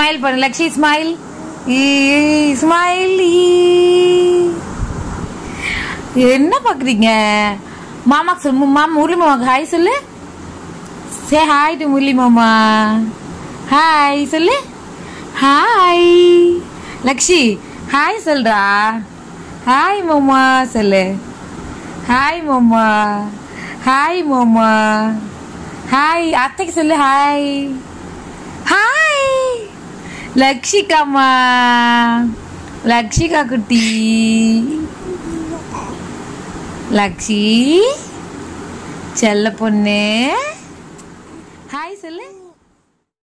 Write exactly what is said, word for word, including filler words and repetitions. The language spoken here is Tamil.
ஸ்மைல் பண்ணு லக்ஷி, ஸ்மைல் ஸ்மைல். என்ன பாக்குறீங்க? மாமாக்கு சொல்லு, மாமா முரளி மாமாக்கு ஹாய் சொல்லு. சே ஹாய் டு முரளி மாமா. ஹாய் சொல்லு. ஹாய் லக்ஷி, ஹாய் சொல்றா. ஹாய் மாமா சொல்லு. ஹாய் மாமா, ஹாய் மாமா, ஹாய் அத்தைக்கு சொல்லு. ஹாய் ஹாய் லக்ஷிகாமா, லக்ஷிகா குட்டி. லக்ஷி செல்ல பொண்ணு, ஹாய் சொல்லு.